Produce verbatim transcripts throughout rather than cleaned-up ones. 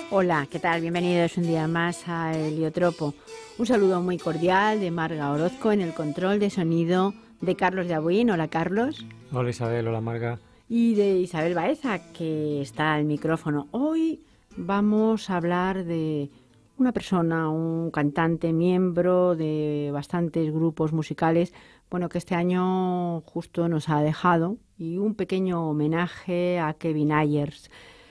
Hola, ¿qué tal? Bienvenidos un día más a Heliotropo. Un saludo muy cordial de Marga Orozco en el control de sonido, de Carlos de Abuín. Hola, Carlos. Hola, Isabel. Hola, Marga. Y de Isabel Baeza, que está al micrófono. Hoy vamos a hablar de una persona, un cantante, miembro de bastantes grupos musicales, bueno, que este año justo nos ha dejado, y un pequeño homenaje a Kevin Ayers.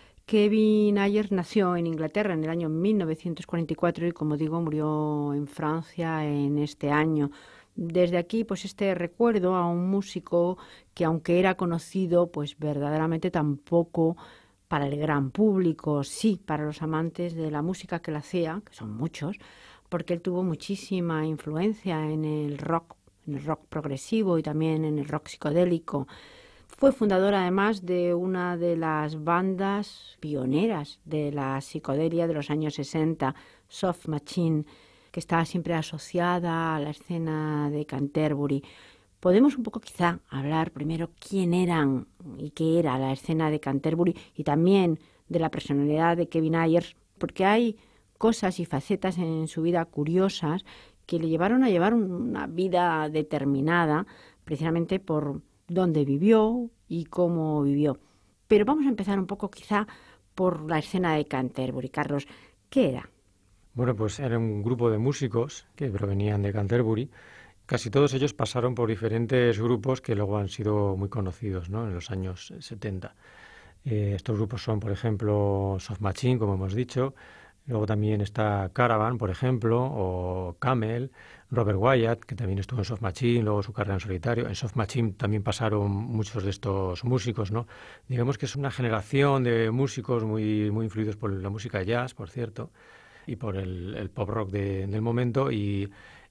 Kevin Ayers nació en Inglaterra en el año mil novecientos cuarenta y cuatro y, como digo, murió en Francia en este año. Desde aquí, pues este recuerdo a un músico que, aunque era conocido, pues verdaderamente tampoco para el gran público, sí para los amantes de la música que él hacía, que son muchos, porque él tuvo muchísima influencia en el rock, en el rock progresivo y también en el rock psicodélico. Fue fundador, además, de una de las bandas pioneras de la psicodelia de los años sesenta, Soft Machine, que está siempre asociada a la escena de Canterbury. Podemos un poco quizá hablar primero quién eran y qué era la escena de Canterbury y también de la personalidad de Kevin Ayers, porque hay cosas y facetas en su vida curiosas que le llevaron a llevar una vida determinada precisamente por dónde vivió y cómo vivió. Pero vamos a empezar un poco quizá por la escena de Canterbury. Carlos, ¿qué era? Bueno, pues era un grupo de músicos que provenían de Canterbury. Casi todos ellos pasaron por diferentes grupos que luego han sido muy conocidos, ¿no?, en los años setenta. Eh, estos grupos son, por ejemplo, Soft Machine, como hemos dicho. Luego también está Caravan, por ejemplo, o Camel, Robert Wyatt, que también estuvo en Soft Machine, luego su carrera en solitario. En Soft Machine también pasaron muchos de estos músicos, ¿no? Digamos que es una generación de músicos muy, muy influidos por la música jazz, por cierto, y por el, el pop rock de, del momento, y,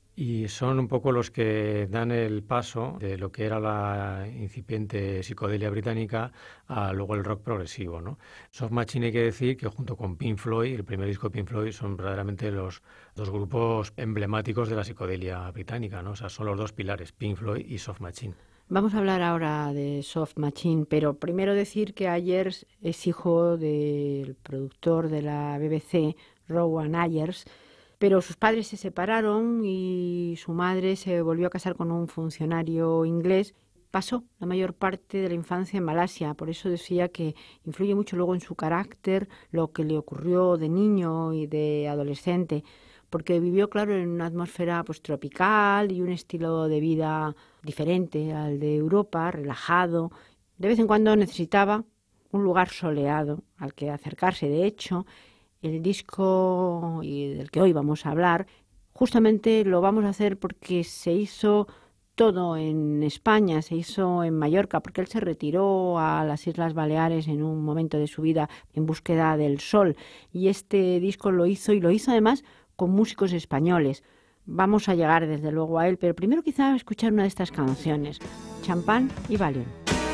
y son un poco los que dan el paso de lo que era la incipiente psicodelia británica a luego el rock progresivo, ¿no? Soft Machine, hay que decir que junto con Pink Floyd, el primer disco de Pink Floyd, son verdaderamente los dos grupos emblemáticos de la psicodelia británica, ¿no? O sea, son los dos pilares, Pink Floyd y Soft Machine. Vamos a hablar ahora de Soft Machine, pero primero decir que Ayers es hijo del productor de la B B C, Rowan Ayers, pero sus padres se separaron y su madre se volvió a casar con un funcionario inglés. Pasó la mayor parte de la infancia en Malasia, por eso decía que influye mucho luego en su carácter lo que le ocurrió de niño y de adolescente, porque vivió, claro, en una atmósfera pues tropical y un estilo de vida diferente al de Europa, relajado. De vez en cuando necesitaba un lugar soleado al que acercarse. De hecho, el disco y del que hoy vamos a hablar, justamente lo vamos a hacer porque se hizo todo en España, se hizo en Mallorca, porque él se retiró a las Islas Baleares en un momento de su vida en búsqueda del sol. Y este disco lo hizo, y lo hizo además con músicos españoles. Vamos a llegar desde luego a él, pero primero quizá escuchar una de estas canciones, Champán y Valium.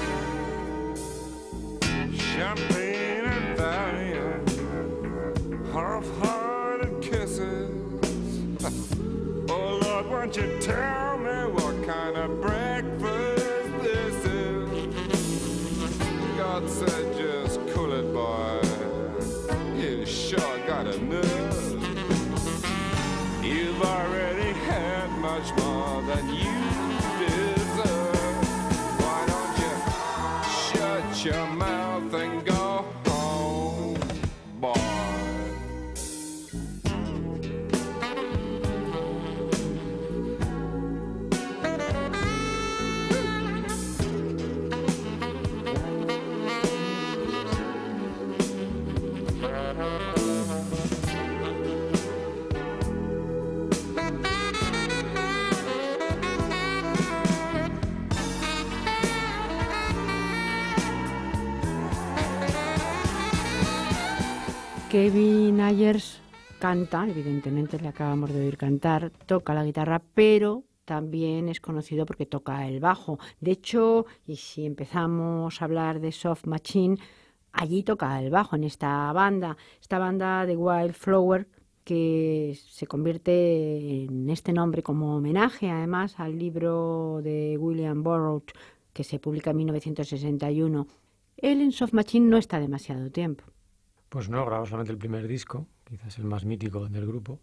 Champagne and Valium, half-hearted kisses. Oh Lord, won't you tell me what kind of breakfast this is? God said just cool it, boy. You sure got a nerve. You've already had much more than you deserve. Why don't you shut your mouth and go home, boy? Kevin Ayers canta, evidentemente le acabamos de oír cantar, toca la guitarra, pero también es conocido porque toca el bajo. De hecho, y si empezamos a hablar de Soft Machine, allí toca el bajo en esta banda, esta banda de Wildflower, que se convierte en este nombre como homenaje además al libro de William Burroughs que se publica en mil novecientos sesenta y uno. Él en Soft Machine no está demasiado tiempo. Pues no, grabó solamente el primer disco, quizás el más mítico del grupo,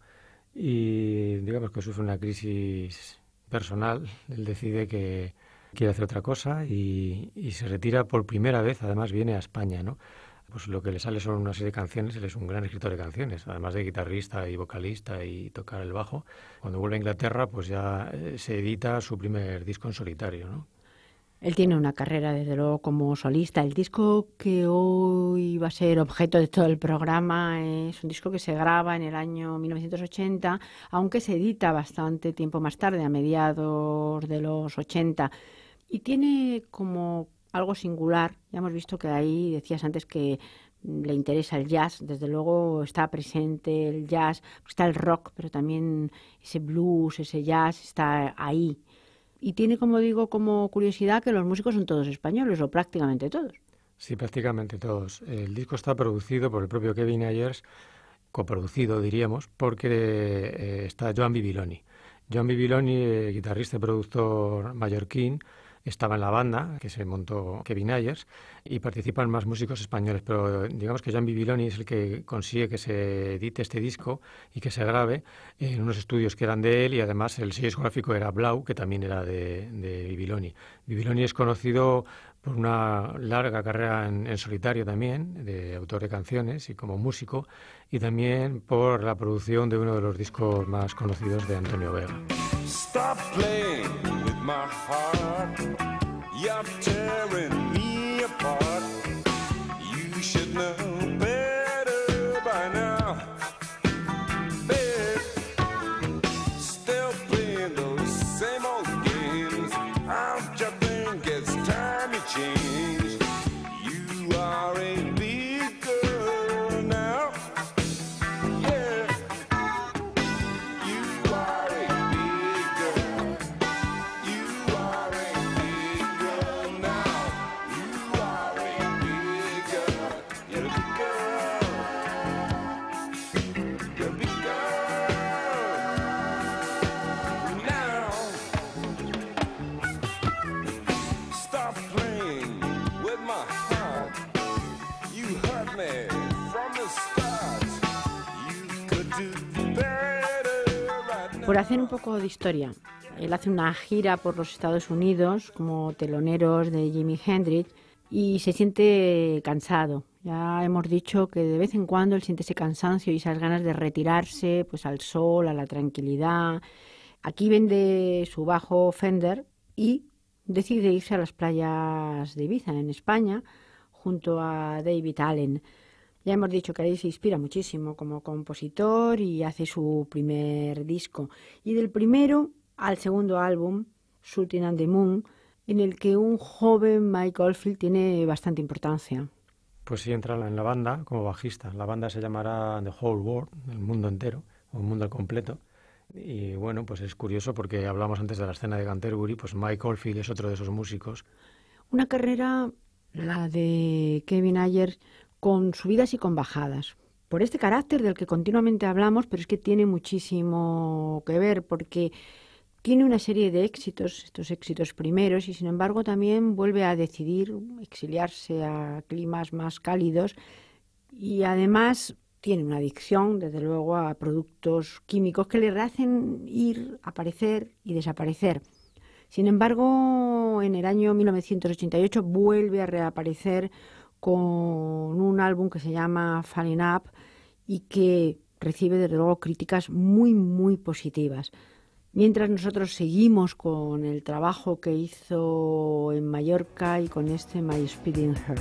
y digamos que sufre una crisis personal. Él decide que quiere hacer otra cosa y, y se retira por primera vez, además viene a España, ¿no? Pues lo que le sale son una serie de canciones. Él es un gran escritor de canciones, además de guitarrista y vocalista y tocar el bajo. Cuando vuelve a Inglaterra, pues ya eh, se edita su primer disco en solitario, ¿no? Él tiene una carrera, desde luego, como solista. El disco que hoy va a ser objeto de todo el programa es un disco que se graba en el año mil novecientos ochenta, aunque se edita bastante tiempo más tarde, a mediados de los ochenta. Y tiene como algo singular. Ya hemos visto que ahí decías antes que le interesa el jazz. Desde luego está presente el jazz, está el rock, pero también ese blues, ese jazz está ahí. Y tiene, como digo, como curiosidad que los músicos son todos españoles, o prácticamente todos. Sí, prácticamente todos. El disco está producido por el propio Kevin Ayers, coproducido, diríamos, porque eh, está Joan Bibiloni. Joan Bibiloni, eh, guitarrista y productor mallorquín, estaba en la banda que se montó Kevin Ayers y participan más músicos españoles, pero digamos que Joan Bibiloni es el que consigue que se edite este disco y que se grabe en unos estudios que eran de él, y además el sello discográfico era Blau, que también era de, de Bibiloni. Bibiloni es conocido por una larga carrera en, en solitario también, de autor de canciones y como músico, y también por la producción de uno de los discos más conocidos de Antonio Vega. Stop playing with my heart. You're tearing me apart. You should know better by now. Babe, still playing those same old games. Don't you think it's time you change? You are a big girl now. Yeah. You are a big girl. You are a big girl now. You are a big girl. You're a big girl. You're a big girl now. Stop playing with my heart. You hurt me from the start. You could do better right now. Por hacer un poco de historia, él hace una gira por los Estados Unidos como teloneros de Jimi Hendrix y se siente cansado. Ya hemos dicho que de vez en cuando él siente ese cansancio y esas ganas de retirarse pues al sol, a la tranquilidad. Aquí vende su bajo Fender y decide irse a las playas de Ibiza, en España, junto a David Allen. Ya hemos dicho que ahí se inspira muchísimo como compositor y hace su primer disco. Y del primero al segundo álbum, Shooting at the Moon, en el que un joven Mike Oldfield tiene bastante importancia. Pues sí, entra en la banda como bajista. La banda se llamará The Whole World, el mundo entero, o el mundo al completo. Y bueno, pues es curioso porque hablamos antes de la escena de Canterbury, pues Mike Oldfield es otro de esos músicos. Una carrera, la de Kevin Ayers, con subidas y con bajadas. Por este carácter del que continuamente hablamos, pero es que tiene muchísimo que ver, porque tiene una serie de éxitos, estos éxitos primeros, y sin embargo también vuelve a decidir exiliarse a climas más cálidos, y además tiene una adicción, desde luego, a productos químicos que le hacen ir, aparecer y desaparecer. Sin embargo, en el año mil novecientos ochenta y ocho vuelve a reaparecer con un álbum que se llama Falling Up y que recibe, desde luego, críticas muy, muy positivas. Mientras nosotros seguimos con el trabajo que hizo en Mallorca y con este My Speeding Heart.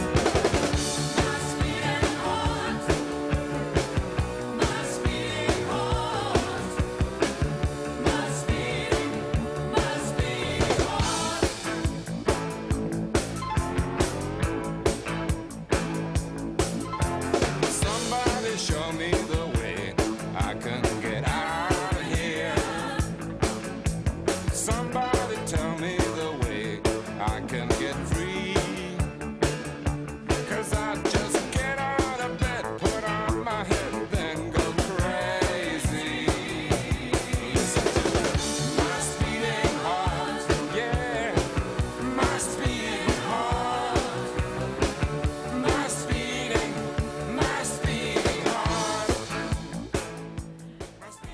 Somebody show me the way I can get out of here. Somebody tell me the way I can get free.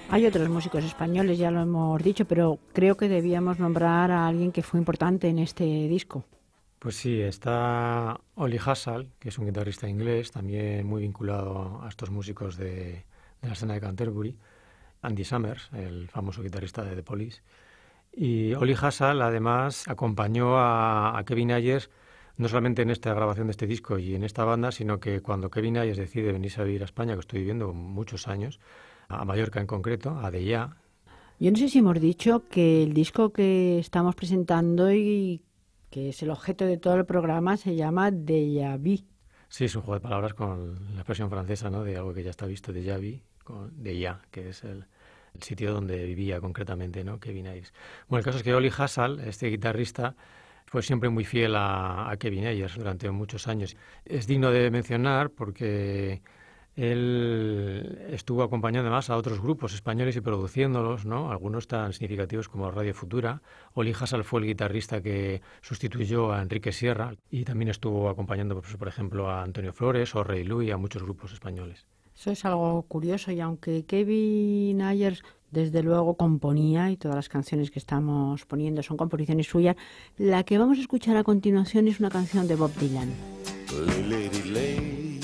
Hay otros músicos españoles, ya lo hemos dicho, pero creo que debíamos nombrar a alguien que fue importante en este disco. Pues sí, está Ollie Hassall, que es un guitarrista inglés, también muy vinculado a estos músicos de, de la escena de Canterbury. Andy Summers, el famoso guitarrista de The Police. Y Ollie Hassall, además, acompañó a, a Kevin Ayers no solamente en esta grabación de este disco y en esta banda, sino que cuando Kevin Ayers decide venirse a vivir a España, que estoy viviendo muchos años, a Mallorca en concreto, a Deià. Yo no sé si hemos dicho que el disco que estamos presentando y que es el objeto de todo el programa se llama Déjà Vu. Sí, es un juego de palabras con la expresión francesa, ¿no?, de algo que ya está visto, Déjà Vu, con Deià, que es el, el sitio donde vivía concretamente, ¿no?, Kevin Ayers. Bueno, el caso es que Ollie Hassall, este guitarrista, fue siempre muy fiel a, a Kevin Ayers durante muchos años. Es digno de mencionar porque él estuvo acompañando además a otros grupos españoles y produciéndolos, ¿no?, algunos tan significativos como Radio Futura. Ollie Hassall fue el guitarrista que sustituyó a Enrique Sierra y también estuvo acompañando, pues, por ejemplo, a Antonio Flores o Rey Lu y a muchos grupos españoles. Eso es algo curioso, y aunque Kevin Ayers desde luego componía, y todas las canciones que estamos poniendo son composiciones suyas, la que vamos a escuchar a continuación es una canción de Bob Dylan. Lay, lady, lay,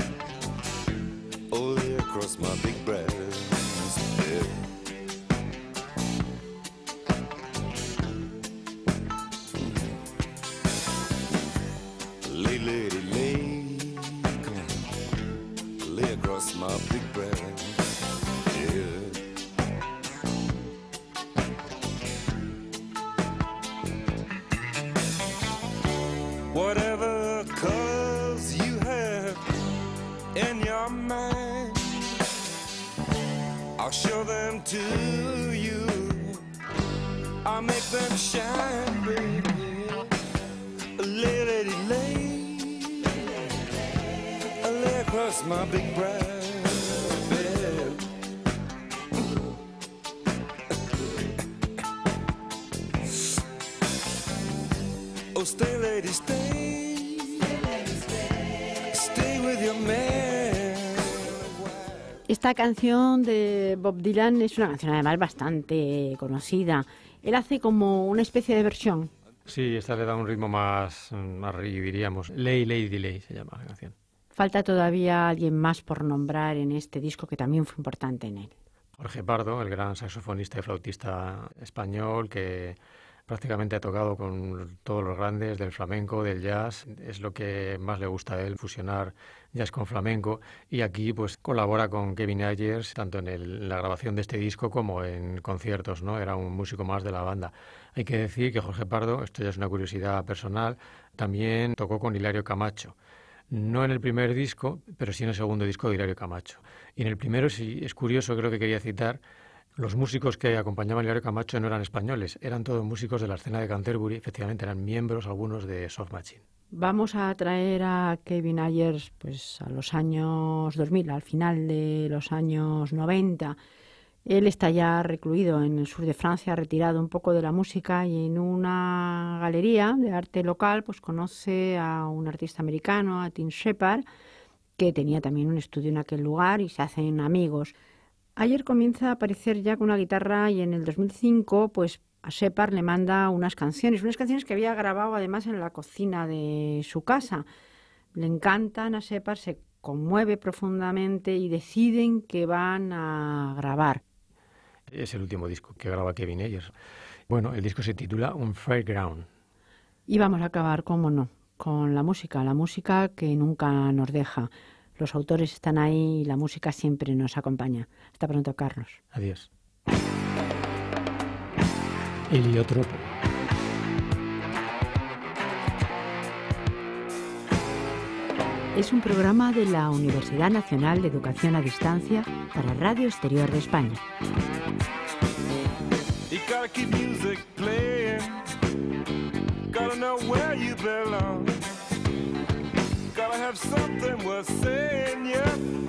oh, lay across my big breast, yeah. Lay, lady, lay, come on, lay across my big breast, yeah. Whatever colors you have in your mind, I'll show them to you. I'll make them shine, baby. Lay, lady, lay, lay across my big breast, baby. Oh, stay, lady, stay. Stay, lady, stay. Stay with your man. Esta canción de Bob Dylan es una canción además bastante conocida. Él hace como una especie de versión. Sí, esta le da un ritmo más, más reggae, diríamos. Lay, Lady, Lay se llama la canción. Falta todavía alguien más por nombrar en este disco que también fue importante en él. Jorge Pardo, el gran saxofonista y flautista español que prácticamente ha tocado con todos los grandes del flamenco, del jazz. Es lo que más le gusta a él, fusionar jazz con flamenco. Y aquí pues colabora con Kevin Ayers, tanto en, el, en la grabación de este disco como en conciertos, ¿no? Era un músico más de la banda. Hay que decir que Jorge Pardo, esto ya es una curiosidad personal, también tocó con Hilario Camacho. No en el primer disco, pero sí en el segundo disco de Hilario Camacho. Y en el primero, sí, es curioso, creo que quería citar, los músicos que acompañaban a Hilario Camacho no eran españoles, eran todos músicos de la escena de Canterbury, efectivamente eran miembros algunos de Soft Machine. Vamos a traer a Kevin Ayers pues, a los años dos mil, al final de los años noventa. Él está ya recluido en el sur de Francia, retirado un poco de la música, y en una galería de arte local pues conoce a un artista americano, a Tim Shepard, que tenía también un estudio en aquel lugar, y se hacen amigos. Ayer comienza a aparecer ya con una guitarra, y en el dos mil cinco pues a Shepard le manda unas canciones, unas canciones que había grabado además en la cocina de su casa. Le encantan a Shepard, se conmueve profundamente y deciden que van a grabar. Es el último disco que graba Kevin Ayers. Bueno, el disco se titula Un Fairground. Y vamos a acabar, cómo no, con la música, la música que nunca nos deja. Los autores están ahí y la música siempre nos acompaña. Hasta pronto, Carlos. Adiós. Heliotropo. Es un programa de la Universidad Nacional de Educación a Distancia para Radio Exterior de España. You gotta keep music playing, gotta know where you belong, gotta have something worth saying, yeah.